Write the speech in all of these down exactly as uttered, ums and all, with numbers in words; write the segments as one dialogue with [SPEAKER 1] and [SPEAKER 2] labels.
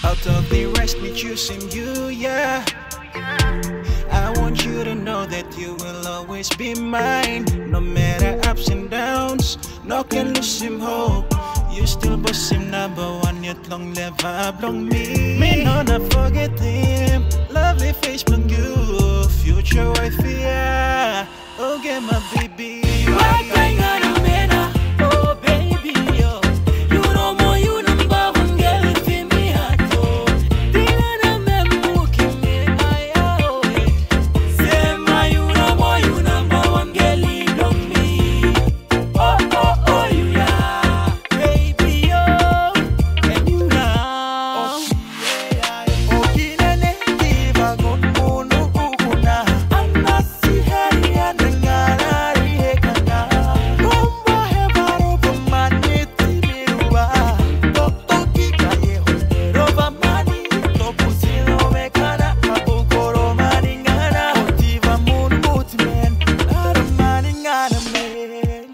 [SPEAKER 1] Out of the rest, me choosing you, yeah. I want you to know that you will always be mine. No matter ups and downs, no can lose him hope. You still boss him number one, yet long live up long me. Me no not forget him. Lovely face from you, future wife, yeah. Oh, get my baby.
[SPEAKER 2] Why can't I know me now? Oh baby, yo. You know more, you number one girl if me at all. Dina na me muki me ayo. Say my you know more, you number one girl in me. Oh oh oh you yeah, baby yo. And you now.
[SPEAKER 1] Oh, kinene diva gon munu ukuna.
[SPEAKER 2] Anna si herian.
[SPEAKER 1] Nangari hekana. Kumba hebaro pamaniti miruba. Toto kikaye roba mani. Topusino mekana. Kapukoro maningana. Diva munu utmen. Ara maningana men.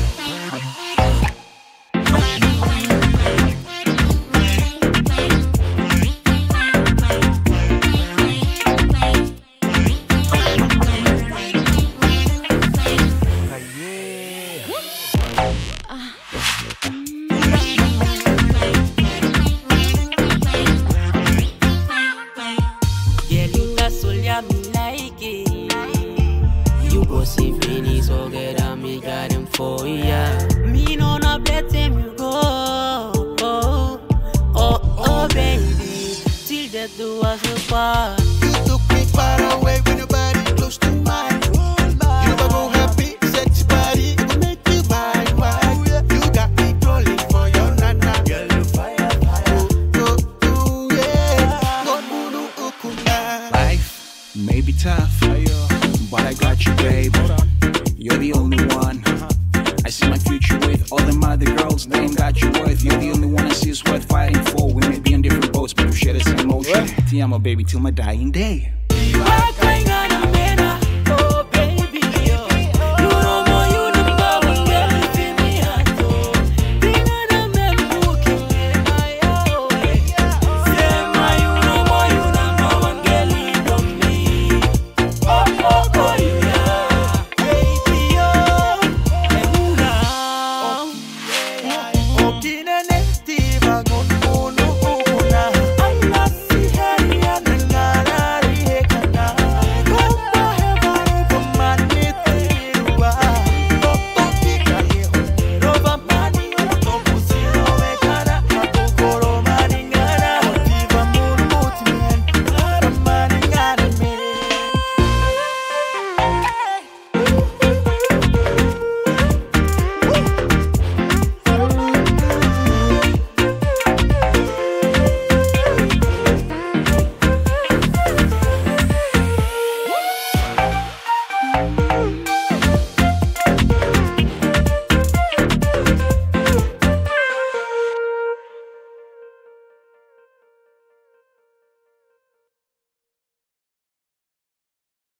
[SPEAKER 2] Yeah, you got so yeah, me like it. You go see Vinny, so get on me, got him for ya. Me no not let him you go. Oh, oh, oh, baby. Till death do us apart.
[SPEAKER 1] You took me far away when your body close to mine. You never go happy, sexy body, it will make you mine. You got me calling for your nana. Girl, you fire, fire. Oh, oh, yeah. Gon munu ukuna.
[SPEAKER 3] Life may be tough, but I got you, babe. You're the only one. I see my future with all them other girls. They ain't got you worth. You're the only one I see is worth fighting for. We may be on different boats, but we share the same ocean. Te amo, baby, till my dying day.
[SPEAKER 2] Why can't I know me now?